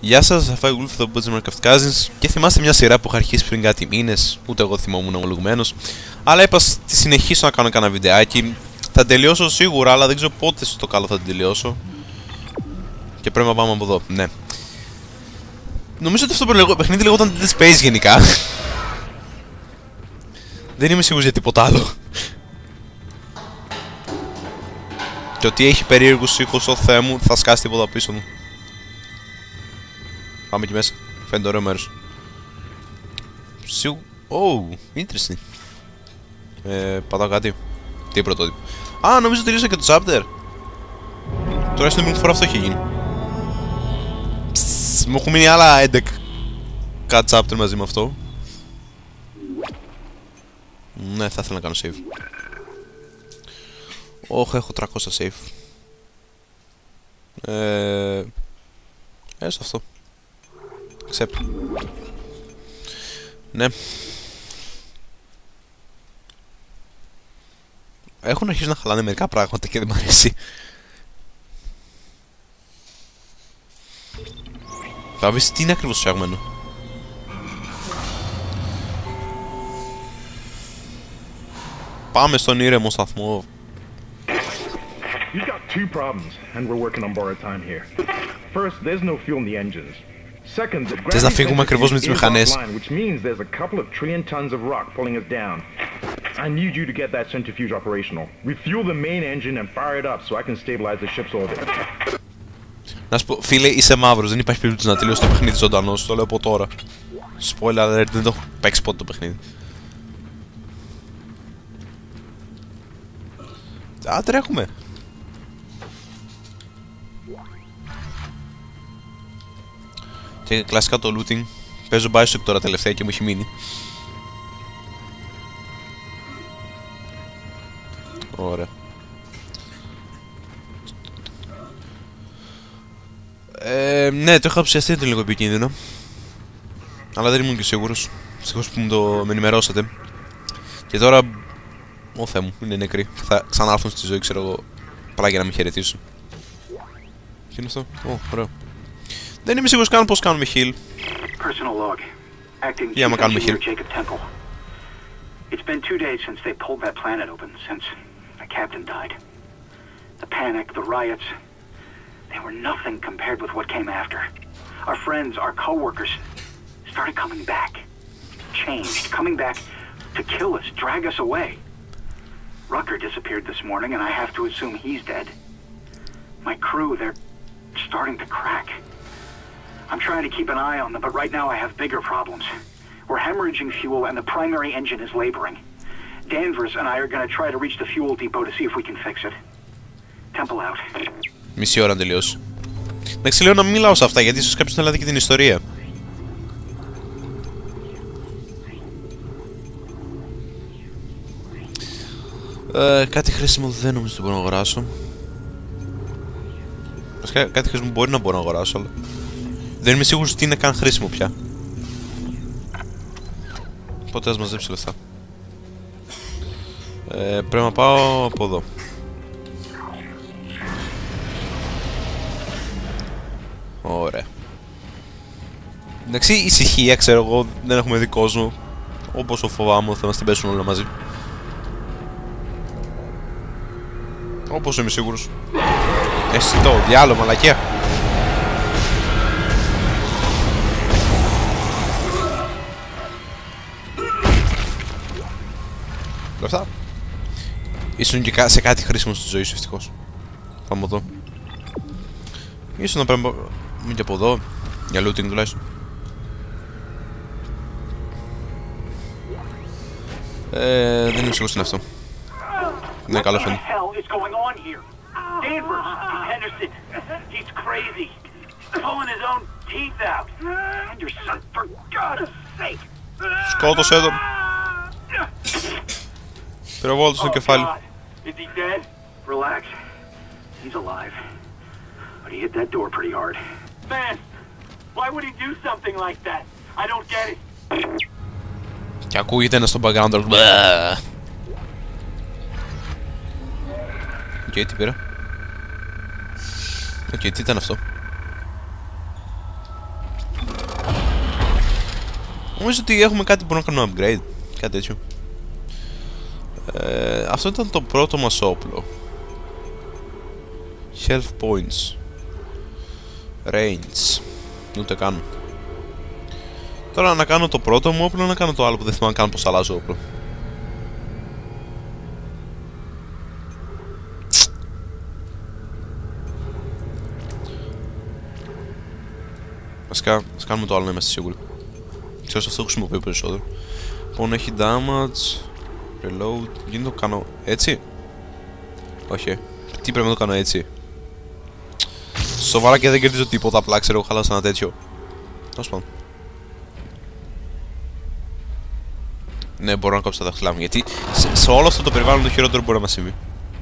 Γεια σας, θα φάει γουλφ το Budget Minecraft Cousins και θυμάστε μια σειρά που είχα αρχίσει πριν κάτι μήνες, ούτε εγώ θυμόμουν ομολογουμένος. Αλλά είπα στη συνεχίσω να κάνω κανένα βιντεάκι. Θα τελειώσω σίγουρα, αλλά δεν ξέρω πότε στο καλό θα την τελειώσω. Και πρέπει να πάμε από εδώ, ναι. Νομίζω ότι αυτό το παιχνίδι λεγόταν Dead Space γενικά. Δεν είμαι σίγουρος για τίποτα άλλο. Και ότι έχει περίεργους ήχους, ο Θεέ μου, θα σκάσει τίποτα πίσω μου. Πάμε εκεί μέσα. Φαίνεται ωραίο μέρος. Oh, interesting. Πατάω κάτι. Τι πρωτότυπο. Α, νομίζω τελείωσα και το chapter. Τουλάχιστον την φορά αυτό έχει γίνει. Μου έχουν μείνει άλλα 11 chapter μαζί με αυτό. Ναι, θα ήθελα να κάνω save. Όχι, έχω 300 save. Έστω αυτό. Accept. Ναι. Έχουν αρχίσει να χαλάνε μερικά πράγματα και δεν μ' αρέσει. Θα πεις τι είναι ακριβώς φτιαγμένο. Πάμε στον ήρεμο σταθμό. You've got two problems, and we're working on borrowed time here. First, there's no fuel in the engines. Second, the Θες να φύγουμε ακριβώς με τις μηχανές. which means there's a couple of trillion tons of rock pulling us down. I need you to get that centrifuge operational. Refuel the main engine and fire it up so I can stabilize the ship's orbit. Να σου πω, φίλε, είσαι μαύρος, δεν υπάρχει περίπτωση να τελειώσει το παιχνίδι ζωντανός, το λέω από τώρα. Spoiler alert, δεν το έχω παίξει πότε το παιχνίδι. Α, τρέχουμε. Και κλασικά το looting. Παίζω Bioshock τώρα τελευταία και μου έχει μείνει. Ωραία. Ναι, το είχα ψιαστεί, είναι λίγο επικίνδυνο. Αλλά δεν ήμουν και σίγουρος. Ευτυχώς που με ενημερώσατε. Και τώρα, ο Θεέ μου, είναι νεκροί. Θα ξανάρθουν στη ζωή, ξέρω εγώ, απλά για να με χαιρετήσουν. Τι είναι αυτό? Ωραίο. Δεν είμαι σίγουρος καν πώς κάνουμε heal. Για να κάνουμε heal. It's been 2 days since they pulled that planet open, since the captain died. The panic, the riots, they were nothing compared with what came after. Our friends, our co-workers, started coming back. Changed, coming back to kill us, drag us away. Rucker disappeared this morning, and I have to assume he's dead. My crew, they're starting to crack. I'm trying to keep an eye on them, but right now I have bigger problems. We're hemorrhaging fuel, and the primary engine is laboring. Danvers and I are going to try to reach the fuel depot to see if we can fix it. Temple out. Μισή ώρα να τελειώσει. Εντάξει, λέω να μην μιλάω σε αυτά, γιατί ίσως κάποιος να λέει και την ιστορία. Κάτι χρήσιμο δεν νομίζω ότι μπορώ να αγοράσω. Κάτι χρήσιμο μπορεί να μπορώ να αγοράσω, αλλά δεν είμαι σίγουρος ότι είναι καν χρήσιμο πια. Οπότε ας μαζέψει λεφτά. Πρέπει να πάω από εδώ. Ωραία. Εντάξει, ησυχία, ξέρω εγώ, δεν έχουμε δει κόσμο. Όπως το φοβάμαι, θα μας την πέσουν όλα μαζί. Όπως είμαι σίγουρος. Εσύ το διάλογο, μαλακία. Λεφτά. Ήσουν και σε κάτι χρήσιμο στη ζωή σου, ευτυχώς. Πάμε εδώ. Ίσως να πρέπει μην και από εδώ. Για looting τουλάχιστον. Δεν είμαι σίγουρος είναι αυτό. Ναι, καλό φαίνεται. Σκότωσε τον. Πυροβόλτος στο κεφάλι. Και ακούγεται ένα στο background. Οκ, τι πήρα. Οκ, τι ήταν αυτό. Νομίζω ότι έχουμε κάτι που μπορούμε να κάνουμε upgrade. Κάτι τέτοιο. Αυτό ήταν το πρώτο μας όπλο. Health points. Range. Ούτε καν. Τώρα να κάνω το πρώτο μου όπλο, να κάνω το άλλο που δεν θυμάμαι καν πως αλλάζω όπλο. Βασικά, ας κάνουμε το άλλο να είμαστε σίγουροι. Ξέρω σε αυτό χρησιμοποιώ περισσότερο. Λοιπόν, έχει damage. Reload. Γίνεται το κάνω έτσι. Όχι. Τι πρέπει να το κάνω έτσι. Σοβαρά και δεν κερδίζω τίποτα. Απλά ξέρω εγώ χαλάσα ένα τέτοιο. Τέλος πάντων. Ναι, μπορώ να κόψω τα δάχτυλά μου. Γιατί σε όλο αυτό το περιβάλλον το χειρότερο μπορεί να μας συμβεί.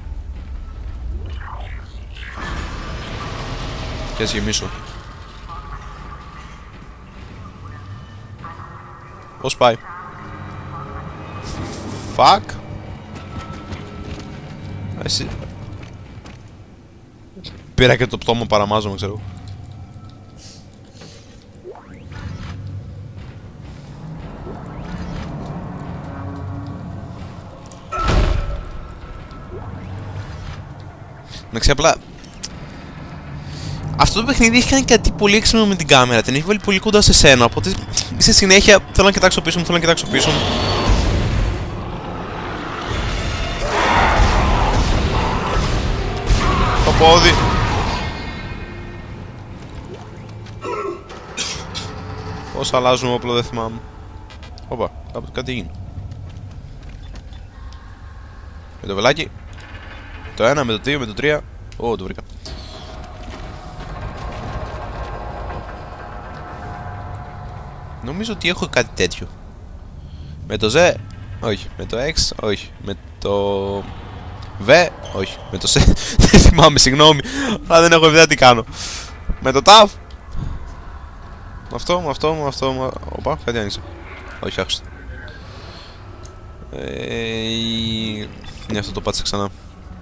Και ας γεμίσω. Πώς πάει? Fuck. Εσύ. Πήρα και το πτώμα, παραμάζομαι, ξέρω. Εντάξει, απλά αυτό το παιχνίδι έχει κάνει κάτι πολύ έξυπνο με την κάμερα. Την έχει βάλει πολύ κοντά σε σένα. Οπότε σε συνέχεια θέλω να κοιτάξω πίσω μου, θέλω να κοιτάξω πίσω μου. Το πόδι. Πώς αλλάζουμε όπλο δεν θυμάμαι. Όπα, κάτι έγινε. Με το βελάκι. Το 1, με το 2, με το 3. Ω, το βρήκα. Νομίζω ότι έχω κάτι τέτοιο. Με το Z, όχι. Με το X, όχι. Με το V, όχι. Με το C, δεν θυμάμαι, συγγνώμη. Αλλά δεν έχω ιδέα τι κάνω. Με το TAF. Με αυτό. Οπα, κάτι άνοιξε. Όχι, άκουσα. Ναι, αυτό το πάτησα ξανά.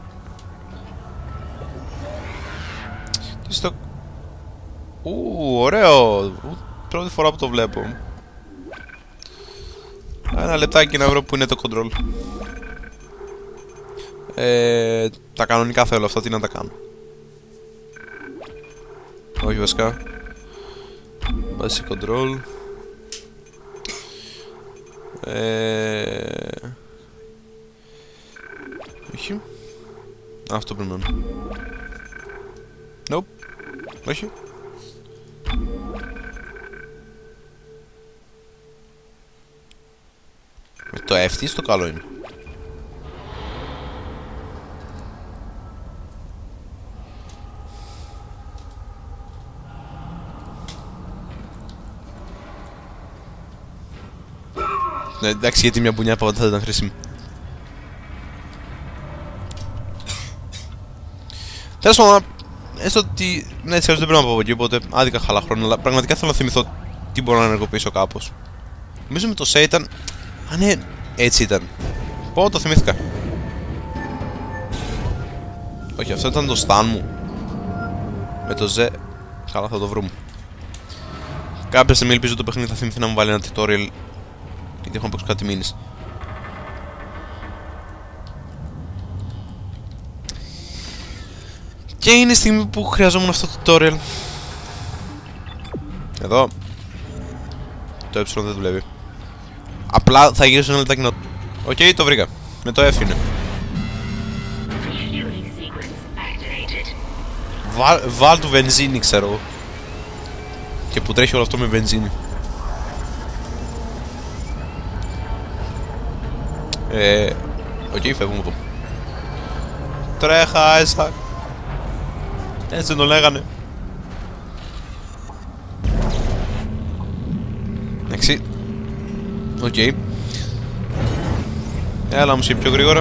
Και στο... ωραίο. Πρώτη φορά που το βλέπω. Ένα λεπτάκι να βρω που είναι το control. Τα κανονικά θέλω αυτά, τι να τα κάνω. Όχι βασικά. Basic control. Όχι. Αυτό πρέπει να είναι. Nope. Όχι. Με το F στο καλό είναι. Ναι, εντάξει, γιατί μια μπουνιά πάντα θα ήταν χρήσιμη. Τέλος πάντων, έστω ότι ναι, έτσι δεν πρέπει να πάω από εκεί, οπότε άδικα χαλά χρόνο, αλλά πραγματικά θέλω να θυμηθώ τι μπορώ να ενεργοποιήσω κάπως. Νομίζω με το C ήταν... Α, ναι, έτσι ήταν. Πω, το θυμήθηκα. Όχι, αυτό ήταν το stun μου. Με το Z. Καλά, θα το βρούμε. Κάποια στιγμή ελπίζω το παιχνίδι θα θυμηθεί να μου βάλει ένα tutorial. Γιατί έχω να παίξω κάτι μήνες. Και είναι η στιγμή που χρειαζόμουν αυτό το tutorial. Εδώ. Το δεν δουλεύει. Απλά θα γυρίσω ένα λεπτάκι να... Οκ, το βρήκα. Με το F είναι. Βάλ του βενζίνη, ξέρω. Και που τρέχει όλο αυτό με βενζίνη. Οκ, φεύγουμε εδώ. Τρέχα, Άισακ. Έτσι δεν το λέγανε. Εντάξει. Οκ. Έλα μου πιο γρήγορα.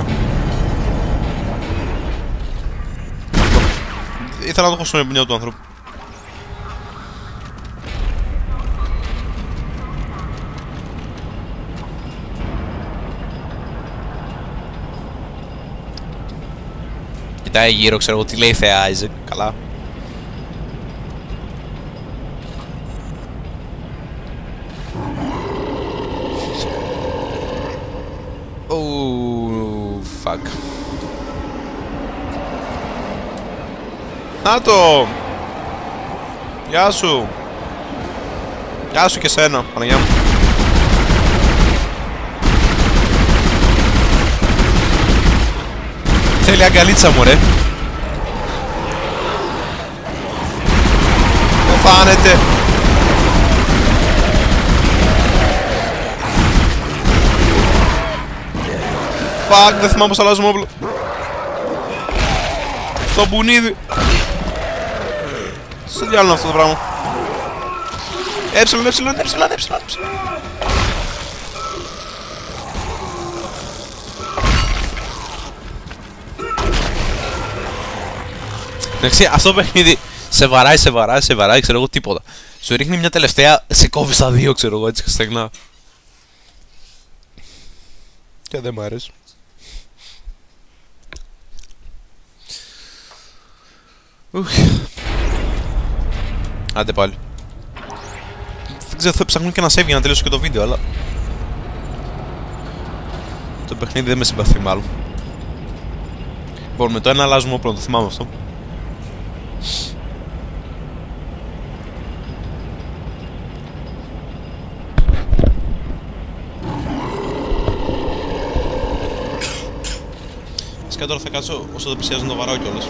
Ήθελα να το έχω στον εμπνιό του άνθρωπου. Κοιτάει γύρω, ξέρω εγώ τι λέει η Θεά Άιζεκ. Καλά. Fuck. Να το! Γεια σου! Γεια σου και σένα, Παναγιά μου. Θέλει αγκαλίτσα μου, ρε. Φάνεται. Fuck, δεν θυμάμαι πως αλλάζουμε όπλο. Στο μπουνίδι. Στο διάλογο αυτό το πράγμα. Έψιλον. Εντάξει, αυτό το παιχνίδι σε βαράει, ξέρω εγώ τίποτα. Σου ρίχνει μια τελευταία, σε κόβει στα δύο, ξέρω εγώ, έτσι στεγνά. Και δεν μ' αρέσει. Άντε πάλι. Δεν ξέρω, θα ψάχνω και ένα save για να τελειώσω και το βίντεο, αλλά το παιχνίδι δεν με συμπαθεί μάλλον. Λοιπόν, με το ένα αλλάζουμε όπλο, το θυμάμαι αυτό. Φυσικά τώρα θα κάτσω όσο δεν πλησιάζω να το βαράω κιόλας.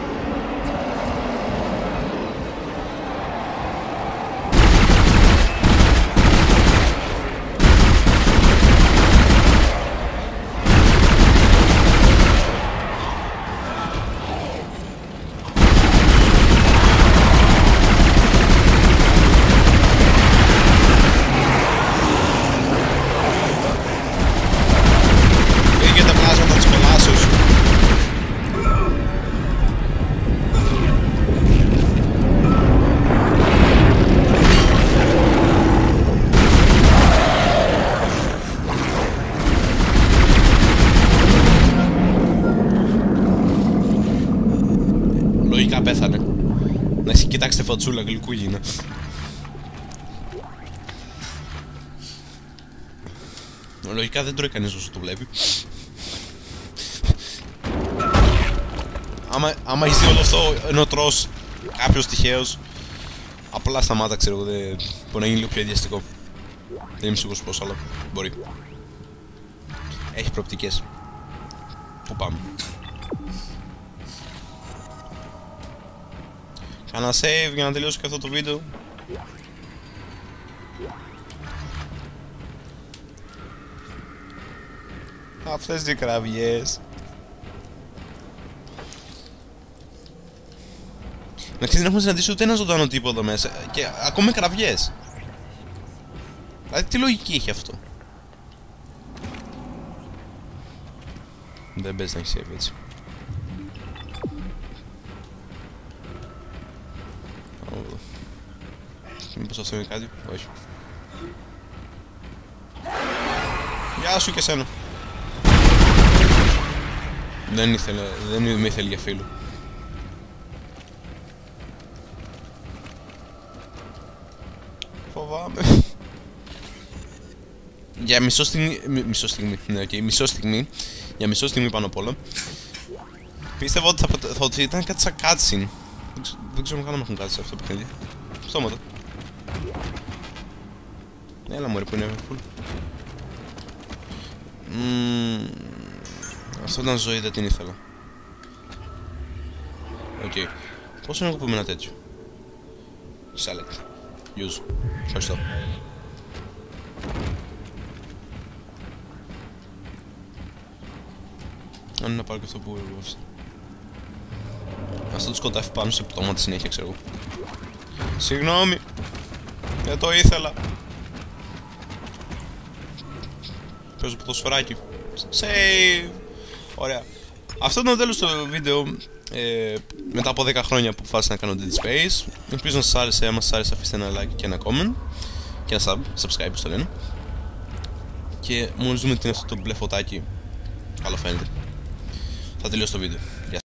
Πέθανε. Να εσύ κοιτάξτε φατσούλα, γλυκούλη είναι. Λογικά δεν τρώει κανείς όσο το βλέπει. Άμα έχεις δει όλο αυτό ενώ τρως κάποιος τυχαίος, απλά σταμάτα, ξέρω εγώ, μπορεί να γίνει λίγο πιο ενδιαστικό. Δεν είμαι σίγουρος πώς, αλλά μπορεί. Έχει προοπτικές. Πού πάμε? Κάνα save για να τελειώσω και αυτό το βίντεο. Αυτές οι κραυγές. Να ξέρεις, δεν έχουμε συναντήσει ούτε ένα ζωντανό τύπο εδώ μέσα. Και ακόμα κραυγές. Δηλαδή τι λογική έχει αυτό? Δεν παίζει να έχει save έτσι. Μήπως αυτό είναι κάτι? Όχι. Γεια σου και σένα. Δεν με ήθελε για φίλο. Φοβάμαι. Για μισό στιγμή πάνω απ' όλα πίστευα ότι θα ήταν κάτι σαν cutscene. Δεν ξέρω καν αν έχουν κάτι σε αυτό το παιχνίδι. Στόματα. Έλα μωρέ που είναι full. Αυτό ήταν ζωή, δεν την ήθελα. Οκ. Πόσο είναι εγώ που είμαι ένα τέτοιο? Select. Use. Ευχαριστώ. Αν είναι να πάρω και αυτό που έγραψα. Αυτό το σκοτάφι πάνω σε πτώμα τη συνέχεια, ξέρω εγώ. Συγγνώμη. Δεν το ήθελα. Παίζω ποδοσφαιράκι. Save. Ωραία. Αυτό ήταν το τέλος του βίντεο. Μετά από 10 χρόνια που αποφάσισα να κάνω Dead Space. Ελπίζω να σας άρεσε. Αν σας άρεσε, αφήστε ένα like και ένα comment. Και ένα subscribe, όπως το λένε. Και μόλις δούμε τι είναι αυτό το μπλε φωτάκι, καλό φαίνεται, θα τελειώσει το βίντεο.